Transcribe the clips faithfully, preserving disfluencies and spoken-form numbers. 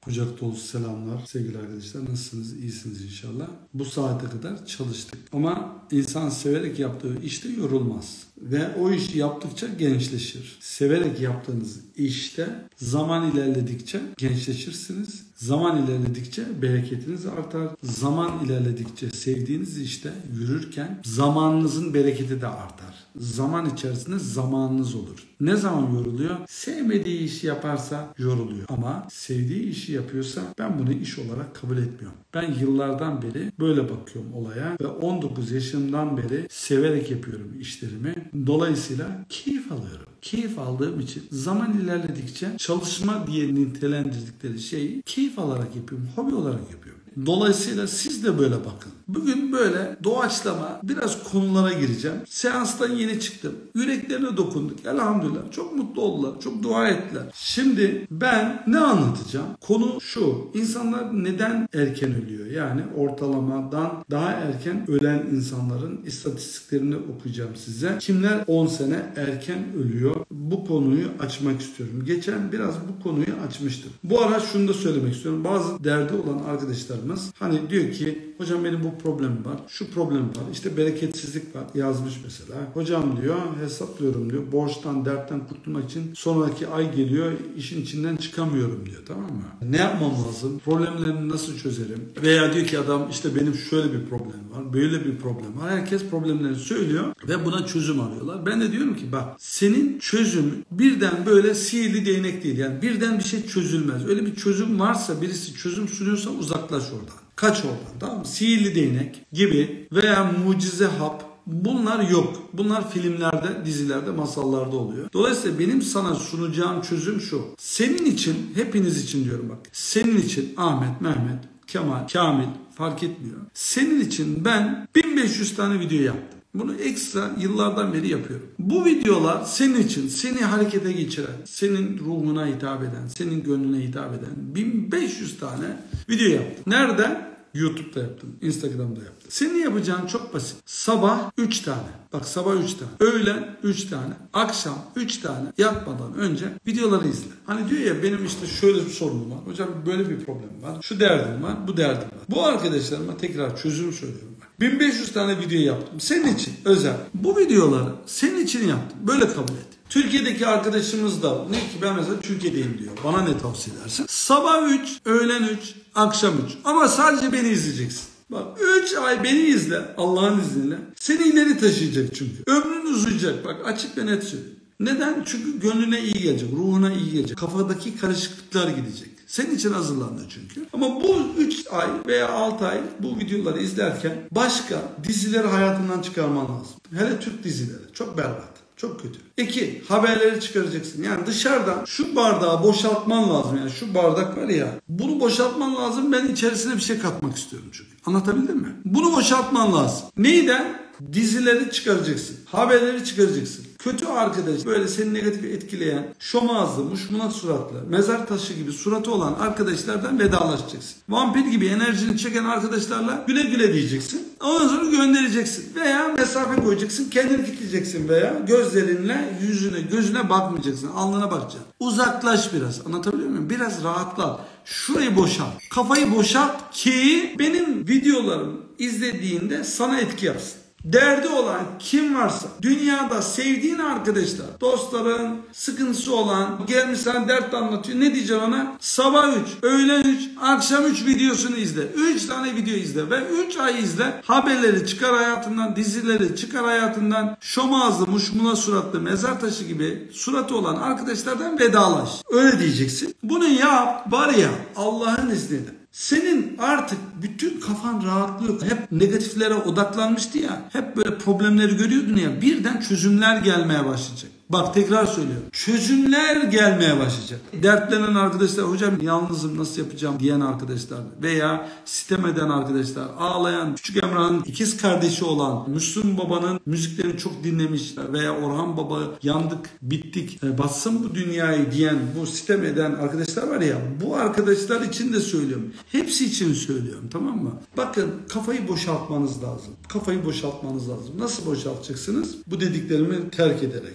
Kucak dolusu selamlar sevgili arkadaşlar. Nasılsınız? İyisiniz inşallah. Bu saate kadar çalıştık. Ama insan severek yaptığı işte yorulmaz. Ve o işi yaptıkça gençleşir. Severek yaptığınız işte zaman ilerledikçe gençleşirsiniz. Zaman ilerledikçe bereketiniz artar. Zaman ilerledikçe sevdiğiniz işte yürürken zamanınızın bereketi de artar. Zaman içerisinde zamanınız olur. Ne zaman yoruluyor? Sevmediği işi yaparsa yoruluyor. Ama sevdiği işi yapıyorsa ben bunu iş olarak kabul etmiyorum. Ben yıllardan beri böyle bakıyorum olaya ve on dokuz yaşımdan beri severek yapıyorum işlerimi. Dolayısıyla keyif alıyorum. Keyif aldığım için zaman ilerledikçe çalışma diye nitelendirdikleri şeyi keyif alarak yapıyorum, hobi olarak yapıyorum. Dolayısıyla siz de böyle bakın. Bugün böyle doğaçlama biraz konulara gireceğim. Seanstan yeni çıktım. Yüreklerine dokunduk. Elhamdülillah. Çok mutlu oldular. Çok dua ettiler. Şimdi ben ne anlatacağım? Konu şu. İnsanlar neden erken ölüyor? Yani ortalamadan daha erken ölen insanların istatistiklerini okuyacağım size. Kimler on sene erken ölüyor? Bu konuyu açmak istiyorum. Geçen biraz bu konuyu açmıştım. Bu ara şunu da söylemek istiyorum. Bazı derdi olan arkadaşlarımız hani diyor ki hocam benim bu problemim var, şu problemim var, işte bereketsizlik var yazmış mesela. Hocam diyor hesaplıyorum diyor, borçtan, dertten kurtulmak için sonraki ay geliyor, işin içinden çıkamıyorum diyor, tamam mı? Ne yapmam lazım? Problemlerimi nasıl çözerim? Veya diyor ki adam işte benim şöyle bir problem var, böyle bir problem var. Herkes problemlerini söylüyor ve buna çözüm arıyorlar. Ben de diyorum ki bak senin çözümün birden böyle sihirli değnek değil. Yani birden bir şey çözülmez. Öyle bir çözüm varsa, birisi çözüm sunuyorsa uzaklaş oradan. Kaç oradan, tamam mı? Sihirli değnek gibi veya mucize hap, bunlar yok. Bunlar filmlerde, dizilerde, masallarda oluyor. Dolayısıyla benim sana sunacağım çözüm şu. Senin için, hepiniz için diyorum bak. Senin için Ahmet, Mehmet, Kemal, Kamil fark etmiyor. Senin için ben bin beş yüz tane video yaptım. Bunu ekstra yıllardan beri yapıyorum. Bu videolar senin için, seni harekete geçiren, senin ruhuna hitap eden, senin gönlüne hitap eden bin beş yüz tane video yaptım. Nerede? YouTube'da yaptım, Instagram'da yaptım. Senin yapacağın çok basit. Sabah üç tane. Bak sabah üç tane. Öğlen üç tane. Akşam üç tane. Yatmadan önce videoları izle. Hani diyor ya benim işte şöyle bir sorunum var. Hocam böyle bir problemim var. Şu derdim var, bu derdim var. Bu arkadaşlarıma tekrar çözüm söylüyorum. bin beş yüz tane video yaptım. Senin için özel. Bu videoları senin için yaptım. Böyle kabul et. Türkiye'deki arkadaşımız da ne ki ben mesela Türkiye'deyim diyor. Bana ne tavsiye edersin? Sabah üç, öğlen üç, akşam üç. Ama sadece beni izleyeceksin. Bak üç ay beni izle Allah'ın izniyle. Seni ileri taşıyacak çünkü. Ömrün uzayacak bak açık ve net söyleyeyim. Neden? Çünkü gönlüne iyi gelecek, ruhuna iyi gelecek. Kafadaki karışıklıklar gidecek. Senin için hazırlandı çünkü. Ama bu üç ay veya altı ay bu videoları izlerken başka dizileri hayatından çıkarman lazım. Hele Türk dizileri çok berbat. Çok kötü. İki, haberleri çıkaracaksın. Yani dışarıdan şu bardağı boşaltman lazım. Yani şu bardak var ya, bunu boşaltman lazım. Ben içerisine bir şey katmak istiyorum çünkü. Anlatabildim mi? Bunu boşaltman lazım. Neyden? Dizileri çıkaracaksın. Haberleri çıkaracaksın. Kötü arkadaş, böyle seni negatif etkileyen, şom ağızlı, muşmulat suratlı, mezar taşı gibi suratı olan arkadaşlardan vedalaşacaksın. Vampir gibi enerjini çeken arkadaşlarla güle güle diyeceksin. Ondan sonra göndereceksin. Veya mesafe koyacaksın, kendini kilitleyeceksin veya gözlerinle yüzüne, gözüne bakmayacaksın. Alnına bakacaksın. Uzaklaş biraz. Anlatabiliyor muyum? Biraz rahatla. Şurayı boşalt. Kafayı boşalt ki benim videolarımı izlediğinde sana etki yapsın. Derdi olan kim varsa, dünyada sevdiğin arkadaşlar, dostların, sıkıntısı olan, gelmiş sana dert anlatıyor. Ne diyeceğim ona? Sabah üç, öğlen üç, akşam üç videosunu izle. üç tane video izle ve üç ay izle. Haberleri çıkar hayatından, dizileri çıkar hayatından, şom ağızlı, muşmula suratlı, mezar taşı gibi suratı olan arkadaşlardan vedalaş. Öyle diyeceksin. Bunu yap, var ya Allah'ın izniyle. Senin artık bütün kafan rahatlıyor. Hep negatiflere odaklanmıştı ya. Hep böyle problemleri görüyordun ya. Birden çözümler gelmeye başlayacak. Bak tekrar söylüyorum. Çözümler gelmeye başlayacak. Dertlenen arkadaşlar, hocam yalnızım nasıl yapacağım diyen arkadaşlar veya sitem eden arkadaşlar, ağlayan, Küçük Emrah'ın ikiz kardeşi olan, Müslüm Baba'nın müziklerini çok dinlemiş veya Orhan Baba yandık, bittik, e, batsın bu dünyayı diyen, bu sitem eden arkadaşlar var ya, bu arkadaşlar için de söylüyorum. Hepsi için söylüyorum, tamam mı? Bakın kafayı boşaltmanız lazım. Kafayı boşaltmanız lazım. Nasıl boşaltacaksınız? Bu dediklerimi terk ederek. Baş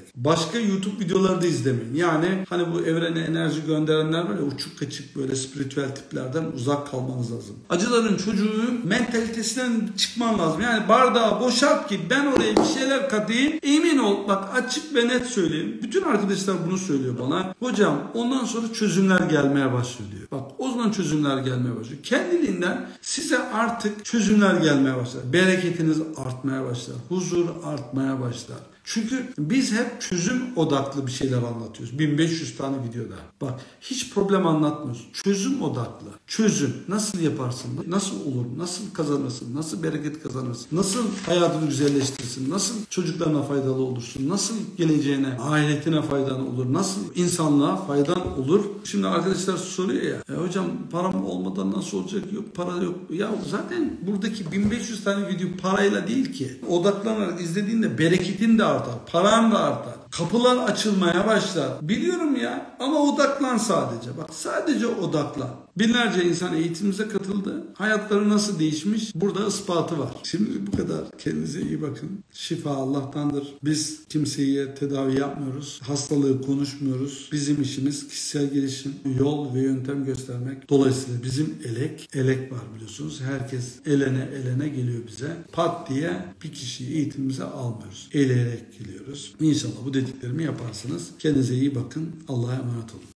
başka YouTube videoları da izlemeyin. Yani hani bu evrene enerji gönderenler var ya, uçuk kaçık böyle spiritüel tiplerden uzak kalmanız lazım. Acıların çocuğu mentalitesinden çıkman lazım. Yani bardağı boşalt ki ben oraya bir şeyler katayım. Emin ol, bak açık ve net söyleyeyim. Bütün arkadaşlar bunu söylüyor bana. Hocam ondan sonra çözümler gelmeye başlıyor diyor. Bak o zaman çözümler gelmeye başlıyor. Kendiliğinden size artık çözümler gelmeye başlar. Bereketiniz artmaya başlar. Huzur artmaya başlar. Çünkü biz hep çözüm odaklı bir şeyler anlatıyoruz. bin beş yüz tane videoda. Bak hiç problem anlatmıyoruz. Çözüm odaklı. Çözüm. Nasıl yaparsın? Nasıl olur? Nasıl kazanırsın? Nasıl bereket kazanırsın? Nasıl hayatını güzelleştirirsin? Nasıl çocuklarına faydalı olursun? Nasıl geleceğine, ahiretine faydan olur? Nasıl insanlığa faydan olur? Şimdi arkadaşlar soruyor ya, e hocam param olmadan nasıl olacak? Yok para yok. Ya zaten buradaki bin beş yüz tane video parayla değil ki. Odaklanarak izlediğinde bereketin de artar, paran da artar. Kapılar açılmaya başlar. Biliyorum ya ama odaklan sadece. Bak sadece odaklan. Binlerce insan eğitimimize katıldı. Hayatları nasıl değişmiş? Burada ispatı var. Şimdi bu kadar. Kendinize iyi bakın. Şifa Allah'tandır. Biz kimseye tedavi yapmıyoruz. Hastalığı konuşmuyoruz. Bizim işimiz kişisel gelişim, yol ve yöntem göstermek. Dolayısıyla bizim elek, elek var biliyorsunuz. Herkes elene elene geliyor bize. Pat diye bir kişiyi eğitimimize almıyoruz. Eleyerek geliyoruz. İnşallah bu dediklerimi yaparsınız. Kendinize iyi bakın. Allah'a emanet olun.